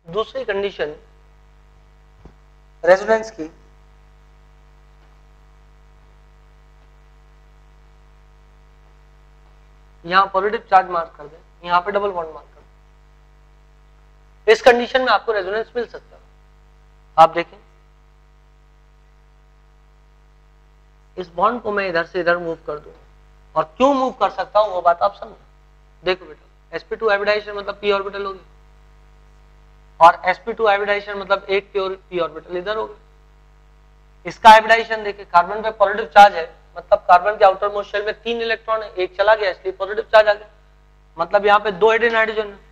दूसरी condition resonance की, यहां पॉजिटिव चार्ज मार्क कर दें, यहां पे डबल बॉन्ड मार्क कर दें, इस कंडीशन में आपको रेजोनेंस मिल सकता है। आप देखें इस बॉन्ड को मैं इधर से इधर मूव कर दूं, और क्यों मूव कर सकता हूं वो बात आप समझो। देखो बेटा sp2 हाइब्रिडाइजेशन मतलब p ऑर्बिटल होगी, और sp2 हाइब्रिडाइजेशन मतलब एक p ऑर्बिटल इधर होगी। इसका हाइब्रिडाइजेशन देखिए, कार्बन पे पॉजिटिव चार्ज है, मतलब कार्बन के आउटर मोस्ट शेल में 3 इलेक्ट्रॉन है, एक चला गया इसलिए पॉजिटिव चार्ज आ गया, मतलब यहाँ पे 2 हेडेड हाइड्रोजन है,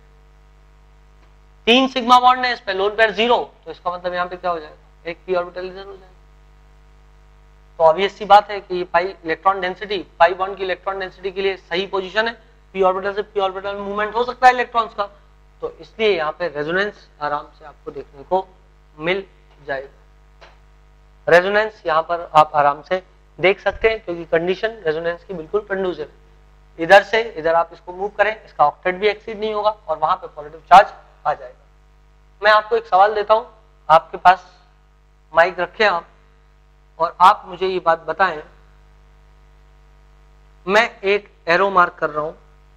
3 सिग्मा बॉन्ड है, इस पे लोन पेयर 0, तो इसका मतलब यहाँ पे क्या हो जाएगा, एक p ऑर्बिटल इधर हो जाएगा। तो ऑब्वियस सी बात है कि pi electron density, pi bond की इलेक्ट्रॉन डेंसिटी के लिए सही पोजीशन है, p ऑर्बिटल से p ऑर्बिटल मूवमेंट हो सकता है इलेक्ट्रॉन्स का, तो इसलिए यहाँ पे रेजोनेंस आराम से आपको देखने को मिल जाएगा। रेजोनेंस यहाँ पर आप आराम से देख सकते हैं, क्योंकि कंडीशन रेजोनेंस की बिल्कुल कंडूसिव है। इधर से इधर आप इसको मूव करें, इसका ऑक्टेट भी एक्सीड नहीं होगा, और वहां पे पॉजिटिव चार्ज आ जाएगा। मैं आपको एक सवाल देता हूं, आपके पास माइक रखे आप, और आप मुझे ये बात बताएं, मैं एक एरो मार्क कर रहा हूं,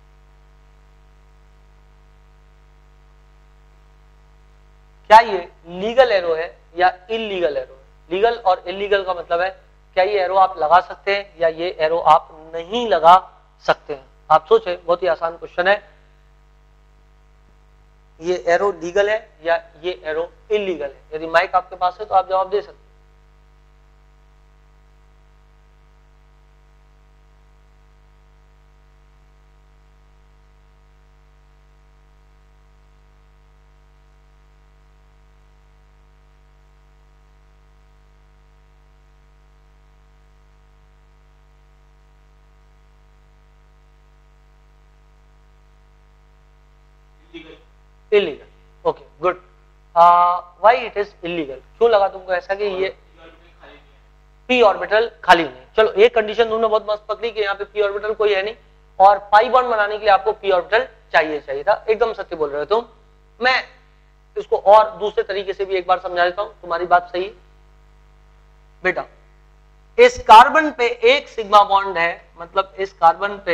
क्या ये लीगल एरो है या इलीगल एरो है? लीगल और इलीगल का मतलब है क्या ये एरो आप लगा सकते हैं या ये एरो आप नहीं लगा सकते हैं। आप सोचें, बहुत ही आसान क्वेश्चन है, ये एरो लीगल है या ये एरो इलीगल है? यदि माइक आपके पास है तो आप जवाब दे सकते हैं। Illegal, okay good. Why it is illegal? क्यों लगा तुमको ऐसा कि ये p ऑर्बिटल खाली नहीं? चलो एक कंडीशन तुमने बहुत मस्त पकड़ी कि यहाँ पे p ऑर्बिटल कोई है नहीं, और पाई बॉन्ड बनाने के लिए आपको p ऑर्बिटल चाहिए था, एकदम सत्य बोल रहे हो तुम। मैं इसको और दूसरे तरीके से भी एक बार समझा देता हूं, तुम्हारी बात सही है बेटा। इस कार्बन पे एक सिग्मा बॉन्ड है, मतलब इस कार्बन पे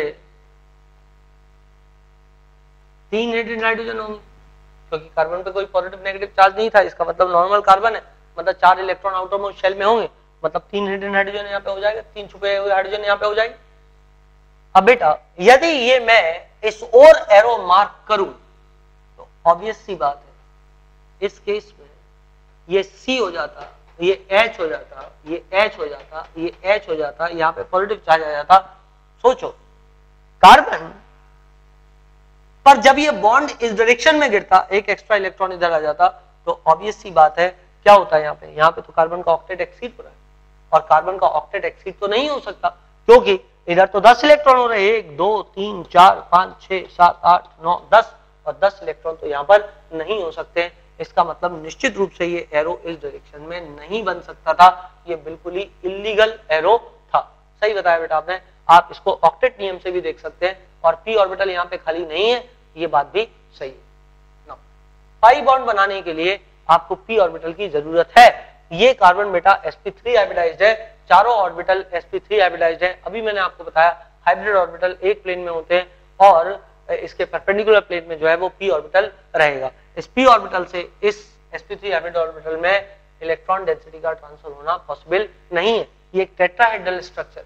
3 हेडेड हाइड्रोजन होंगे, क्योंकि कार्बन पे कोई पॉजिटिव नेगेटिव चार्ज नहीं था, इसका मतलब नॉर्मल कार्बन है, मतलब 4 इलेक्ट्रॉन आउटर मोस्ट शेल में होंगे, मतलब 3 हेडेड हाइड्रोजन यहाँ पे हो जाएगा, 3 छुपे हुए हाइड्रोजन यहाँ पे हो जाएंगे। अब बेटा यदि ये मैं इस और एरो मार्क करूं तो ऑब्वियस सी बात है, इस केस में ये C हो जाता, ये H हो जाता, ये H हो जाता, ये H हो जाता, यहाँ पे पॉजिटिव चार्ज आ जाता। सोचो कार्बन पर जब ये बॉन्ड इस डायरेक्शन में गिरता, एक एक्स्ट्रा इलेक्ट्रॉन इधर आ जाता, तो ऑब्वियस सी बात है क्या होता है यहाँ पे तो कार्बन का ऑक्टेट एक्सीड हो रहा है, और कार्बन का ऑक्टेट एक्सीड तो नहीं हो सकता, क्योंकि इधर तो 10 इलेक्ट्रॉन हो रहे हैं, 1 2 3 4 5 6 7 8 9 10, और 10 इलेक्ट्रॉन तो यहाँ पर नहीं हो सकते। इसका मतलब निश्चित रूप से ये एरो इस डायरेक्शन में नहीं बन सकता था, ये बिल्कुल ही इलीगल एरो था। सही बताया बेटा आपने। आप इसको ऑक्टेट नियम से भी देख सकते हैं, और p ऑर्बिटल यहाँ पे खाली नहीं है, ये बात भी सही है। पाई बॉन्ड बनाने के लिए आपको p ऑर्बिटल की जरूरत है। ये कार्बन बेटा sp3 हाइब्रिडाइज्ड है, चारों ऑर्बिटल sp3 हाइब्रिडाइज्ड है। अभी मैंने आपको बताया हाइब्रिड ऑर्बिटल एक प्लेन में होते हैं, और इसके परपेंडिकुलर प्लेन में जो है वो p ऑर्बिटल रहेगा। इस p ऑर्बिटल से इस sp3 हाइब्रिड ऑर्बिटल में इलेक्ट्रॉन डेंसिटी का ट्रांसफर होना पॉसिबल नहीं है। ये एक टेट्राहेड्रल स्ट्रक्चर,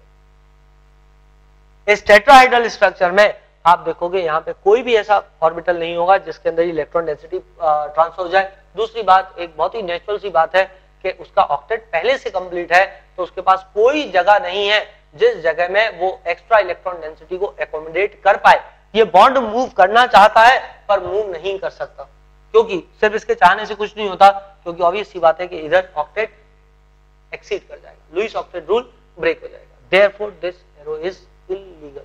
इस टेट्राहेड्रल स्ट्रक्चर में आप देखोगे यहाँ पे कोई भी ऐसा ऑर्बिटल नहीं होगा जिसके अंदर इलेक्ट्रॉन डेंसिटी ट्रांसफर हो जाए। दूसरी बात, एक बहुत ही नेचुरल सी बात है कि उसका ऑक्टेट पहले से कंप्लीट है, तो उसके पास कोई जगह नहीं है जिस जगह में वो एक्स्ट्रा इलेक्ट्रॉन डेंसिटी को एकोमोडेट कर पाए। ये बॉन्ड मूव करना चाहता है पर मूव नहीं कर सकता, क्योंकि सिर्फ इसके चाहने से कुछ नहीं होता, क्योंकि ऑब्वियस सी बात है कि इधर ऑक्टेट एक्सीड कर जाएगा, लुईस ऑक्टेट रूल ब्रेक हो जाएगा। Therefore this arrow is illegal.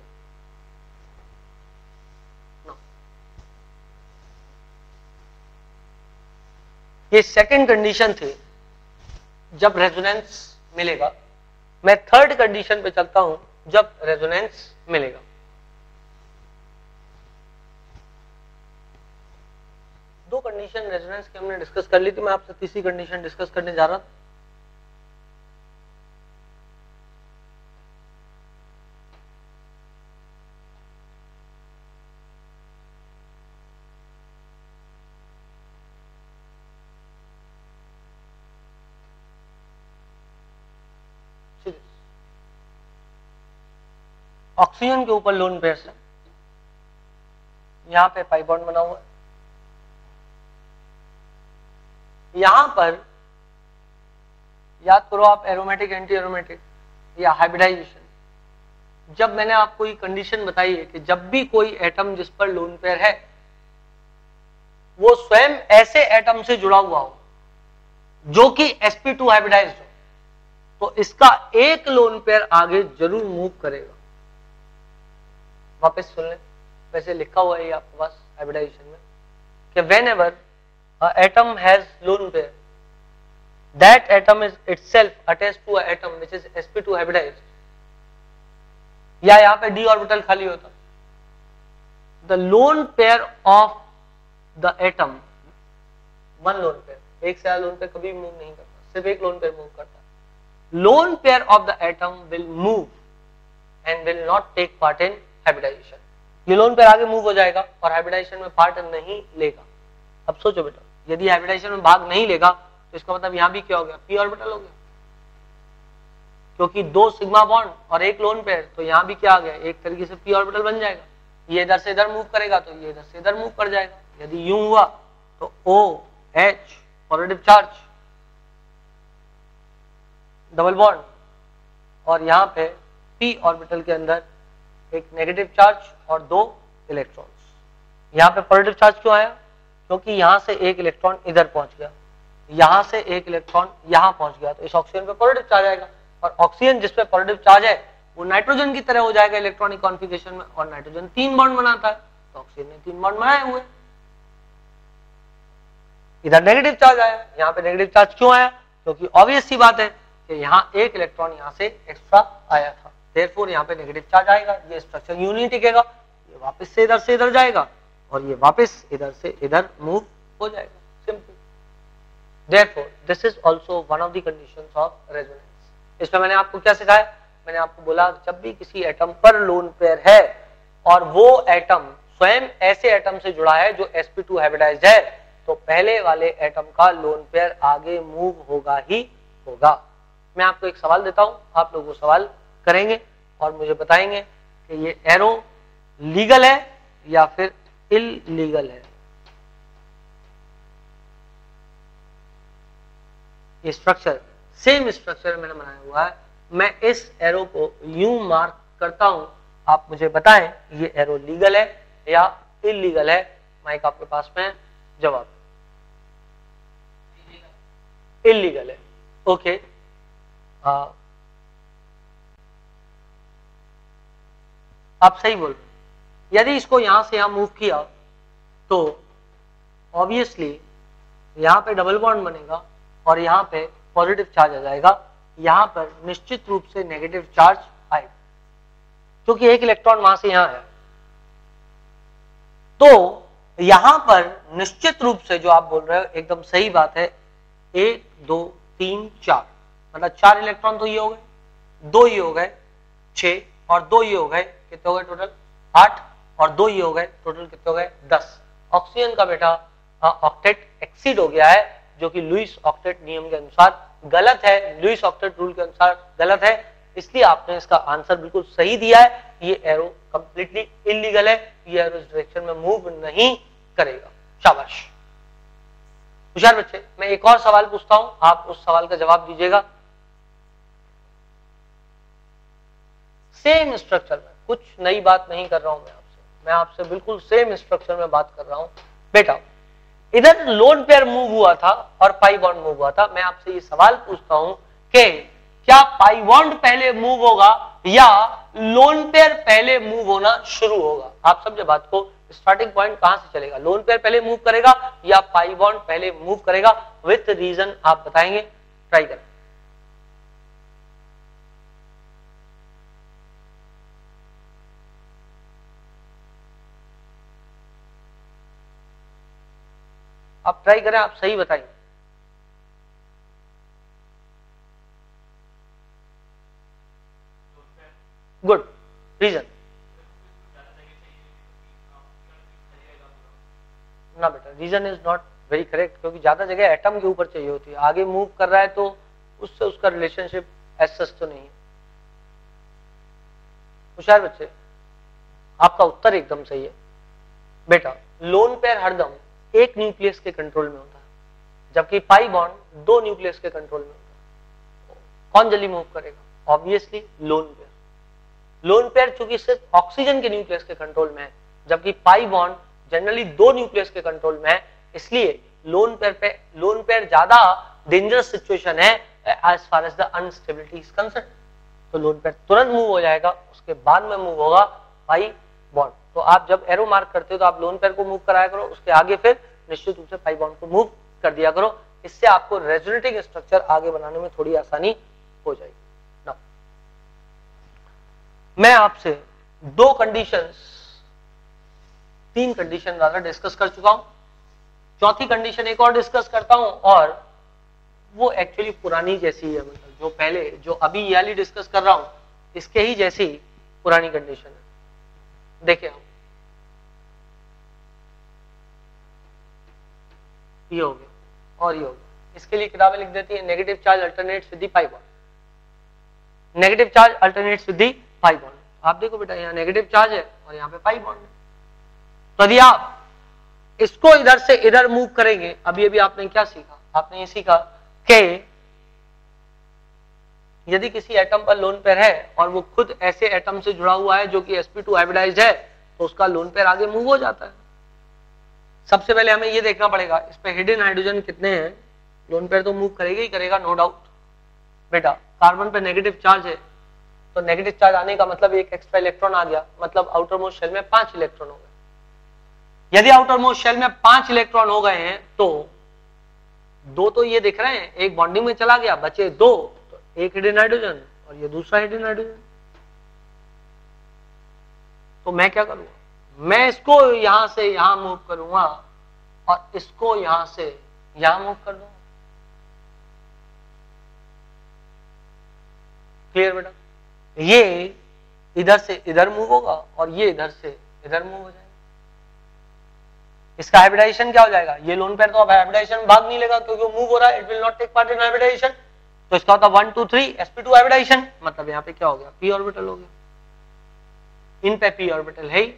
ये सेकंड कंडीशन थी जब रेजोनेंस मिलेगा। मैं थर्ड कंडीशन पे चलता हूं, जब रेजोनेंस मिलेगा। दो कंडीशन कंडीशन रेजोनेंस की हमने डिस्कस कर ली थी, मैं आपसे तीसरी कंडीशन डिस्कस करने जा रहा था। ऑक्सीजन के ऊपर लोन पेयर है, यहां पे पाई बॉन्ड बना हुआ है, यहां पर याद करो आप एरोमेटिक एंटी एरोमेटिक या हाइब्रिडाइजेशन। जब मैंने आपको ये कंडीशन बताई है कि जब भी कोई एटम जिस पर लोन पेयर है वो स्वयं ऐसे एटम से जुड़ा हुआ हो जो कि sp2 हाइब्रिडाइज्ड हो, तो इसका एक लोन पेयर आगे जरूर मूव करेगा। वापस सुन लें, वैसे लिखा हुआ है आपके पास हाइब्रिडाइजेशन में कि whenever a atom has lone pair, that atom is itself attached to a atom which is sp2 hybridized, या यहां पे d ऑर्बिटल खाली होता, the lone pair of the atom, one lone pair, एक से ज्यादा लोन पेयर कभी move नहीं करता, सिर्फ एक लोन पेयर मूव करता है। lone pair of the atom will move and will not take part in hybridization. ये लोन पेयर आगे मूव हो जाएगा और हाइब्रिडाइजेशन में पार्ट नहीं लेगा। अब सोचो बेटा, यदि हाइब्रिडाइजेशन में भाग नहीं लेगा तो इसका मतलब यहां भी क्या हो गया, पी ऑर्बिटल हो गया, क्योंकि दो सिग्मा बॉन्ड और एक लोन पेयर, तो यहां भी क्या आ गया, एक तरीके से पी ऑर्बिटल बन जाएगा। ये इधर से इधर मूव करेगा तो ये इधर से इधर मूव कर जाएगा। यदि यूं हुआ तो O H positive charge double bond और यहां पे पी ऑर्बिटल के अंदर एक नेगेटिव चार्ज और दो इलेक्ट्रॉन्स। यहां पे पॉजिटिव चार्ज क्यों आया, क्योंकि यहां से एक इलेक्ट्रॉन इधर पहुंच गया, यहां से एक इलेक्ट्रॉन यहां पहुंच गया, तो इस ऑक्सीजन पे पॉजिटिव चार्ज आएगा। और ऑक्सीजन जिस पे पॉजिटिव चार्ज है वो नाइट्रोजन की तरह हो जाएगा इलेक्ट्रॉनिक कॉन्फ़िगरेशन में, और नाइट्रोजन 3 बॉन्ड बनाता है, तो ऑक्सीजन ने 3 बॉन्ड बनाए हुए। इधर नेगेटिव चार्ज आया, यहाँ पे नेगेटिव चार्ज क्यों आया, क्योंकि ऑब्वियस सी बात है कि यहाँ एक इलेक्ट्रॉन यहाँ से एक्स्ट्रा आया था, देयरफॉर यहाँ पे नेगेटिव चार्ज आएगा। ये स्ट्रक्चर यूं नहीं टिकेगा, ये वापस से इधर जाएगा और ये वापस इधर से इधर मूव हो जाएगा, simple. Therefore this is also one of the conditions of resonance. इसमें मैंने आपको क्या सिखाया, मैंने आपको बोला जब भी किसी एटम पर लोन पेयर है और वो एटम स्वयं ऐसे एटम से जुड़ा है जो sp2 हाइब्रिडाइज्ड है, तो पहले वाले एटम का लोन पेयर आगे मूव होगा ही होगा। मैं आपको एक सवाल देता हूं, आप लोग वो सवाल करेंगे और मुझे बताएंगे कि ये एरो लीगल है या फिर इलीगल है। ये स्ट्रक्चर सेम स्ट्रक्चर मैंने बनाया हुआ है, मैं इस एरो को यूं मार्क करता हूं, आप मुझे बताएं ये एरो लीगल है या इलीगल है। माइक आपके पास में, जवाब इलीगल है। ओके, आप सही बोल रहे। यदि इसको यहां से यहां मूव किया तो ऑब्वियसली यहां पे डबल बॉन्ड बनेगा और यहां पे पॉजिटिव चार्ज आ जाएगा, यहां पर निश्चित रूप से नेगेटिव चार्ज आएगा क्योंकि एक इलेक्ट्रॉन वहां से यहां है। तो यहां पर निश्चित रूप से जो आप बोल रहे हो एकदम सही बात है, 1 2 3 4 मतलब 4 इलेक्ट्रॉन तो ये हो गए, 2 ये हो गए 6 और 2 ये हो गए, कितने हो गए टोटल 8 और 2 ये हो गए, टोटल कितने हो गए 10। ऑक्सीजन का बेटा ऑक्टेट एक्सीड हो गया है, जो कि लुईस ऑक्टेट नियम के अनुसार गलत है, लुईस ऑक्टेट रूल के अनुसार गलत है, इसलिए आपने इसका आंसर बिल्कुल सही दिया है। ये एरो कंप्लीटली इलीगल है, ये एरो इस डायरेक्शन में मूव नहीं करेगा। शाबाश होशियार बच्चे। मैं एक और सवाल पूछता हूं, आप उस सवाल का जवाब दीजिएगा। सेम स्ट्रक्चर में, कुछ नई बात नहीं कर रहा हूं मैं आपसे बिल्कुल सेम स्ट्रक्चर में बात कर रहा हूं। बेटा इधर लोन पेयर मूव हुआ था और पाई बॉन्ड मूव हुआ था, मैं आपसे ये सवाल पूछता हूं कि क्या पाई बॉन्ड पहले मूव होगा या लोन पेयर पहले मूव होना शुरू होगा? आप समझे बात को, स्टार्टिंग पॉइंट कहां से चलेगा, लोन पेयर पहले मूव करेगा या पाई बॉन्ड पहले मूव करेगा? विथ रीजन आप बताएंगे, ट्राई करें। आप ट्राई करें, आप सही बताइए। Good, reason? ना बेटा, reason is not very correct, क्योंकि ज्यादा जगह एटम के ऊपर चाहिए होती है, आगे मूव कर रहा है तो उससे उसका रिलेशनशिप एज सच तो नहीं है। होशियार बच्चे, आपका उत्तर एकदम सही है बेटा। लोन पेयर हरदम एक न्यूक्लियस के कंट्रोल में होता है, जबकि पाई बॉन्ड दो न्यूक्लियस के कंट्रोल में होता है। कौन जल्दी मूव करेगा? Obviously lone pair. Lone pair चूंकि सिर्फ ऑक्सीजन के न्यूक्लियस के कंट्रोल में है, जबकि पाई बॉन्ड जनरली दो न्यूक्लियस के कंट्रोल में है, इसलिए लोन पेयर ज्यादा डेंजरस सिचुएशन है as far as the instability is concern. तो लोन पेयर तुरंत मूव हो जाएगा, उसके बाद में मूव होगा पाई बॉन्ड। तो आप जब एरो मार्क करते हो तो आप लोन पेयर को मूव कराया करो, उसके आगे फिर निश्चित रूप से पाई बॉन्ड को मूव कर दिया करो। इससे आपको रेजोनेटिंग स्ट्रक्चर आगे बनाने में थोड़ी आसानी हो जाएगी। ना, मैं आपसे तीन कंडीशन ज्यादा डिस्कस कर चुका हूं, चौथी कंडीशन एक और डिस्कस करता हूं, और वो एक्चुअली पुरानी जैसी है, मतलब जो पहले जो अभी ये वाली डिस्कस कर रहा हूं इसके ही जैसी पुरानी कंडीशन है। देखिए हम, ये हो गया और ये हो गया, इसके लिए किताबें लिख देती है negative charge alternates with the pi bond. Negative charge alternates with the pi bond. आप देखो बेटा, यहाँ नेगेटिव चार्ज है और यहाँ पे पाई बॉन्ड है, तो यदि आप इसको इधर से इधर मूव करेंगे, अभी आपने क्या सीखा? आपने ये सीखा कि यदि किसी एटम पर लोन पेयर है और वो खुद ऐसे एटम से जुड़ा हुआ है जो कि sp2 हाइब्रिडाइज्ड है, तो उसका लोन पेयर आगे मूव हो जाता है। सबसे पहले हमें ये देखना पड़ेगा इस पे हिडन हाइड्रोजन कितने हैं। लोन पेयर तो मूव करेगा ही करेगा, नो डाउट बेटा। कार्बन पे नेगेटिव चार्ज है, तो नेगेटिव चार्ज आने का मतलब एक एक्स्ट्रा इलेक्ट्रॉन आ गया, मतलब आउटर मोस्ट शेल में 5 इलेक्ट्रॉन हो गए। यदि आउटर मोस्ट शेल में 5 इलेक्ट्रॉन हो गए हैं तो दो तो ये दिख रहे हैं, एक बॉन्डिंग में चला गया, बचे दो, तो एक हिडन हाइड्रोजन और ये दूसरा हिडन हाइड्रोजन। तो मैं क्या करूंगा? मैं इसको यहां से यहां मूव करूंगा और इसको यहां से यहां मूव कर दूंगा। क्लियर बेटा? ये इधर से इधर मूव होगा और ये इधर से इधर मूव हो जाएगा। इसका हाइब्रिडाइजेशन क्या हो जाएगा? ये लोन पेयर तो अब हाइब्रिडाइजेशन भाग नहीं लेगा क्योंकि वो मूव हो रहा है, it will not take part in hybridization. तो इसका होता 1 2 3 sp2 हाइब्रिडाइजेशन, मतलब यहाँ पे क्या हो गया? p ऑर्बिटल हो गया। इन पे p ऑर्बिटल है ही।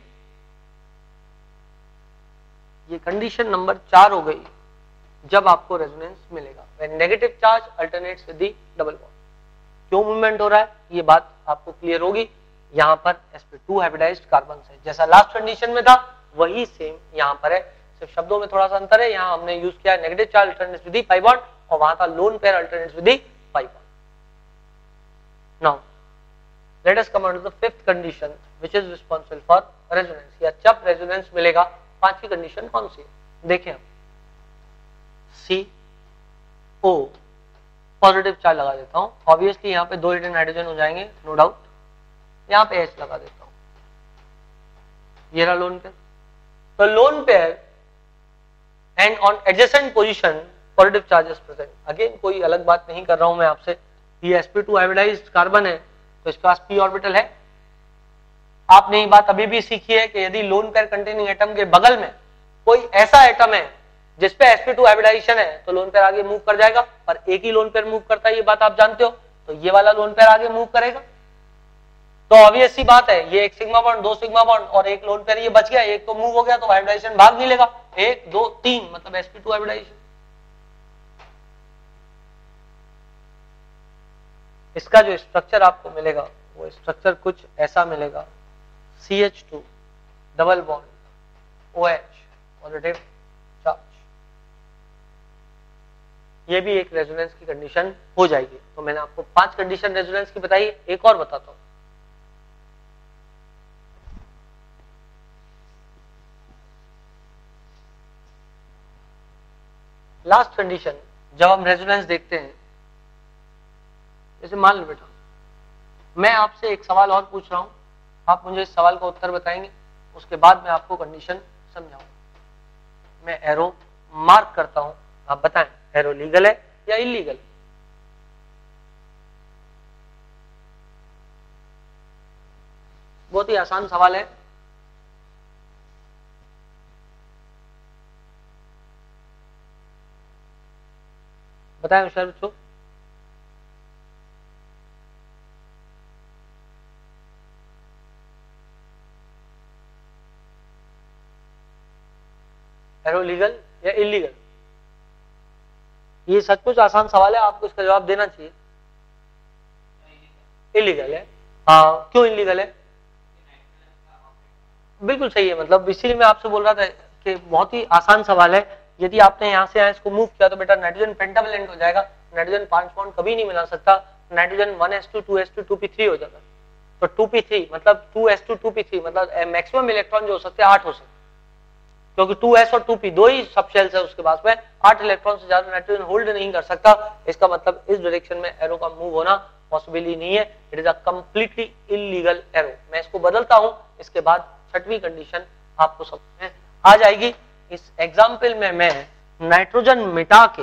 ये कंडीशन नंबर 4 हो गई जब आपको रेजोनेंस मिलेगा, when negative charge alternates with the double bond. क्यों मूवमेंट हो रहा है ये बात आपको क्लियर होगी। यहाँ पर sp2 हाइब्रिडाइज्ड कार्बन है, जैसा लास्ट कंडीशन में था वही सेम यहाँ पर है, सिर्फ शब्दों में थोड़ा सा अंतर है। यहाँ हमने यूज किया negative charge alternates with the pi bond और वहां था lone pair alternates with the pi bond. Now let us come on to the fifth condition which is responsible for resonance, या जब रेजोनेंस मिलेगा। पांचवी कंडीशन कौन सी है? देखें हम, CO पॉजिटिव चार्ज लगा देता हूं, ऑब्वियसली यहाँ पे 2 हिडन हाइड्रोजन हो जाएंगे, नो डाउट। यहाँ पे H लगा देता हूं, ये रहा लोन पेयर। तो lone pair and on adjacent position positive charges present. Again कोई अलग बात नहीं कर रहा हूं मैं आपसे, ये sp2 हाइब्रिडाइज्ड कार्बन है तो इसके पास p ऑर्बिटल है। आपने ये बात अभी भी सीखी है कि यदि लोन पेयर कंटेनिंग एटम के बगल में कोई ऐसा एटम है जिसपे sp2 हाइब्रिडाइजेशन है तो लोन पेयर आगे मूव कर जाएगा, पर एक ही लोन पेयर मूव करता है, ये बात आप जानते हो। तो ये वाला लोन पेयर आगे मूव करेगा, तो ऑब्वियस सी बात है, ये एक सिग्मा बॉन्ड, 2 सिग्मा बॉन्ड और एक लोन पेयर ये बच गया, एक तो मूव हो गया तो हाइब्रिडाइजेशन भाग नहीं लेगा। 1 2 3 मतलब sp2 हाइब्रिडाइजेशन। इसका जो स्ट्रक्चर आपको मिलेगा वो स्ट्रक्चर कुछ ऐसा मिलेगा, CH2 double bond OH positive charge. ये भी एक रेजोनेंस की कंडीशन हो जाएगी। तो मैंने आपको 5 कंडीशन रेजोनेंस की बताई, एक और बताता हूं। लास्ट कंडीशन जब हम रेजोनेंस देखते हैं, जैसे मान लो बेटा मैं आपसे एक सवाल और पूछ रहा हूं, आप मुझे इस सवाल का उत्तर बताएंगे, उसके बाद मैं आपको कंडीशन समझाऊंगा। मैं एरो मार्क करता हूं, आप बताएं एरो लीगल है या इलीगल? बहुत ही आसान सवाल है। बताएं होशियार बच्चों। एरो लीगल या इलीगल? ये सचमुच आसान सवाल है, आपको इसका जवाब देना चाहिए। इलीगल है। हाँ, क्यों इलीगल है? बिल्कुल सही है, मतलब इसीलिए मैं आपसे बोल रहा था कि बहुत ही आसान सवाल है। यदि आपने यहाँ से यहाँ इसको मूव किया तो बेटा नाइट्रोजन पेंटावेलेंट हो जाएगा, नाइट्रोजन 5 बॉन्ड कभी नहीं मिला सकता, नाइट्रोजन 1s2 2s2 2p3 हो जाता। तो 2p3 मतलब 2s2 2p3 मतलब मैक्सिमम इलेक्ट्रॉन जो हो सकते हैं 8 हो सकते, क्योंकि 2s और 2p दो ही सब शेल्स है उसके पास में, 8 इलेक्ट्रॉन से ज्यादा नाइट्रोजन होल्ड नहीं कर सकता। इसका मतलब इस डायरेक्शन में एरो का मूव होना पॉसिबल ही नहीं है। It is a completely illegal arrow. मैं इसको बदलता हूं, इसके बाद छठवीं कंडीशन आपको समझ में आ जाएगी। इस एग्जाम्पल में मैं नाइट्रोजन मिटा के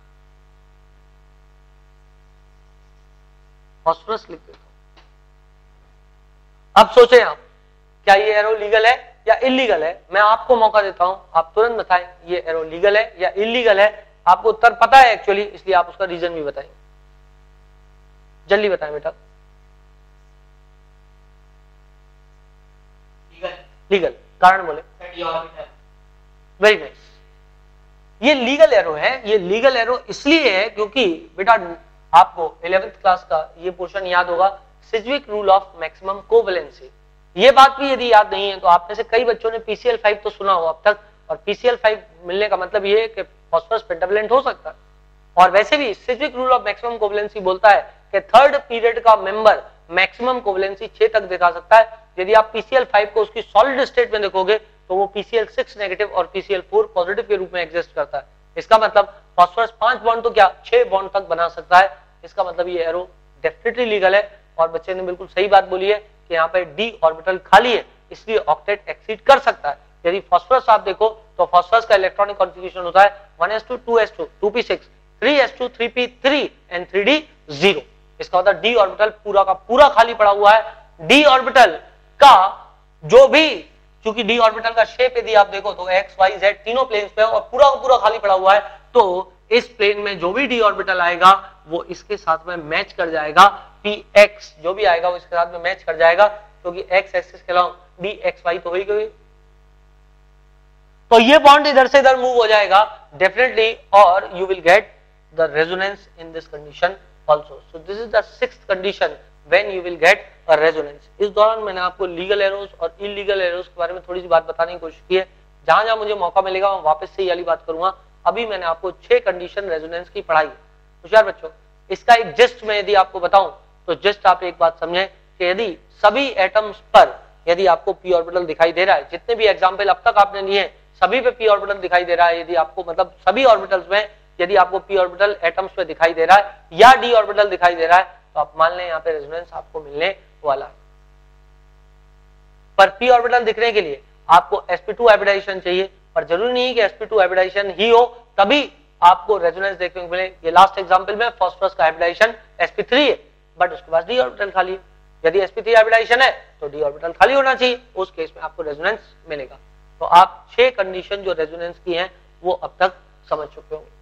फास्फोरस लिख देता हूं। अब सोचें आप, क्या ये एरो लीगल है या इलीगल है? मैं आपको मौका देता हूं, आप तुरंत बताएं ये एरो लीगल है या इलीगल है। आपको उत्तर पता है एक्चुअली, इसलिए आप उसका रीजन भी बताएंगे। जल्दी बताएं बेटा। लीगल, कारण बोले। Very nice. ये लीगल एरो है। ये लीगल एरो इसलिए है क्योंकि बेटा आपको 11th क्लास का ये पोर्शन याद होगा, Sidgwick rule of maximum covalency. ये बात भी यदि याद नहीं है तो आप में से कई बच्चों ने PCl5 तो सुना हो अब तक, और PCl5 मिलने का मतलब ये है कि फास्फोरस पेंटावेलेंट हो सकता है। और वैसे भी Sidgwick rule of maximum covalency बोलता है कि थर्ड पीरियड का मेंबर मैक्सिमम कोवेलेंसी 6 तक दिखा सकता है। यदि आप PCl5 को उसकी सॉलिड स्टेट में देखोगे तो वो PCl6 नेगेटिव और PCl4 पॉजिटिव के रूप में एग्जिस्ट करता है। इसका मतलब फास्फोरस 5 बॉन्ड तो क्या 6 बॉन्ड तक बना सकता है। इसका मतलब ये एरो डेफिनेटली लीगल है। और बच्चे ने बिल्कुल सही बात बोली है कि यहाँ पे d ऑर्बिटल खाली है, इसलिए ऑक्टेट एक्सीड कर सकता है। यदि फास्फोरस आप देखो तो फास्फोरस का इलेक्ट्रॉनिक कॉन्फ़िगरेशन होता है 1s2 2s2 2p6 3s2 3p3 and 3d 0। इसका मतलब d ऑर्बिटल पूरा का पूरा खाली पड़ा हुआ है। d ऑर्बिटल का जो भी, क्योंकि d ऑर्बिटल का शेप यदि आप देखो तो x y z तीनों प्लेन्स पे और पूरा का पूरा खाली पड़ा हुआ है, तो इस प्लेन में जो भी d ऑर्बिटल आएगा वो इसके साथ में मैच कर जाएगा। px जो भी आएगा वो इसके साथ में मैच कर जाएगा, क्योंकि x एक्सिस के अलावा dxy तो हो ही गई। तो ये बॉन्ड इधर से इधर मूव हो जाएगा डेफिनेटली, और you will get the resonance in this condition also. So this is the sixth condition when you will get a resonance. इस दौरान मैंने आपको लीगल एरोस और इलीगल एरोस के बारे में थोड़ी सी बात बताने की कोशिश की है। जहां जहां मुझे मौका मिलेगा मैं वापस से ये वाली बात करूंगा। अभी मैंने आपको 6 कंडीशन रेजोनेंस की पढ़ाई है। होशियार बच्चों, इसका एक जस्ट मैं यदि आपको बताऊं तो जस्ट आप एक बात समझें कि यदि सभी एटम्स पर यदि आपको p ऑर्बिटल दिखाई दे रहा है, जितने भी एग्जांपल अब तक आपने लिए सभी पे p ऑर्बिटल दिखाई दे रहा है, यदि आपको मतलब सभी ऑर्बिटल्स में यदि आपको p ऑर्बिटल एटम्स पे दिखाई दे रहा है या d ऑर्बिटल दिखाई दे रहा है, तो आप मान लें यहाँ पे रेजोनेंस आपको मिलने वाला है। पर p ऑर्बिटल दिखने के लिए आपको sp2 हाइब्रिडाइजेशन चाहिए, पर जरूरी नहीं कि sp2 हाइब्रिडाइजेशन ही हो तभी आपको रेजोनेंस देखने को मिले। ये लास्ट एग्जांपल में फास्फोरस का हाइब्रिडाइजेशन sp3 है, बट उसके पास d ऑर्बिटल खाली है। यदि sp3 हाइब्रिडाइजेशन है तो d ऑर्बिटल खाली होना चाहिए, उस केस में आपको रेजोनेंस मिलेगा। तो आप 6 कंडीशन जो रेजोनेंस की हैं वो अब तक समझ चुके होंगे।